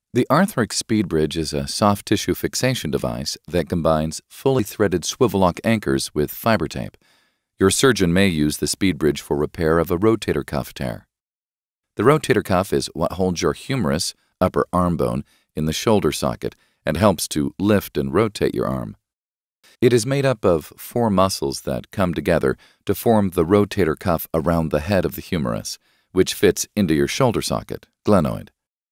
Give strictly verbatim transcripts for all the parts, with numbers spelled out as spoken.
The Arthric Speedbridge is a soft tissue fixation device that combines fully threaded swivel lock anchors with fiber tape. Your surgeon may use the Speedbridge for repair of a rotator cuff tear. The rotator cuff is what holds your humerus, upper arm bone, in the shoulder socket and helps to lift and rotate your arm. It is made up of four muscles that come together to form the rotator cuff around the head of the humerus, which fits into your shoulder socket, glenoid.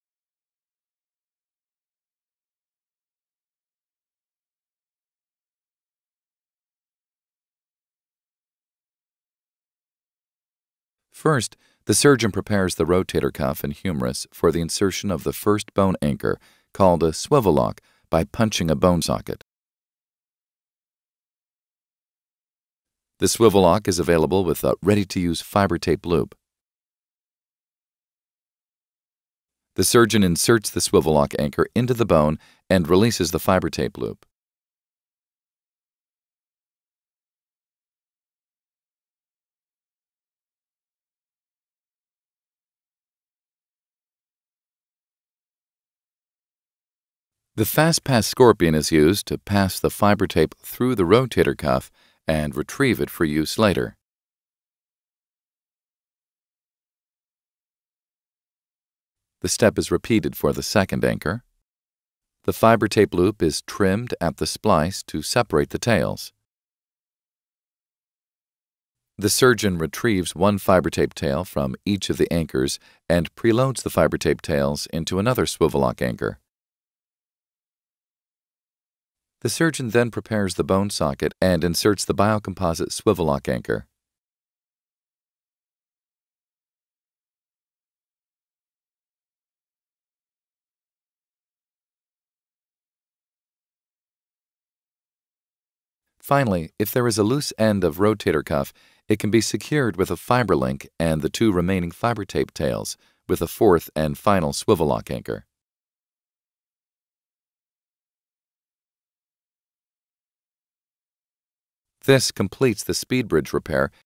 First, the surgeon prepares the rotator cuff and humerus for the insertion of the first bone anchor, called a swivel lock, by punching a bone socket. The swivel lock is available with a ready-to-use fiber tape loop. The surgeon inserts the swivel lock anchor into the bone and releases the fiber tape loop. The Fast Pass Scorpion is used to pass the fiber tape through the rotator cuff and retrieve it for use later. The step is repeated for the second anchor. The fiber tape loop is trimmed at the splice to separate the tails. The surgeon retrieves one fiber tape tail from each of the anchors and preloads the fiber tape tails into another swivel lock anchor. The surgeon then prepares the bone socket and inserts the biocomposite swivel lock anchor. Finally, if there is a loose end of rotator cuff, it can be secured with a fiber link and the two remaining fiber tape tails, with a fourth and final swivel lock anchor. This completes the Speedbridge repair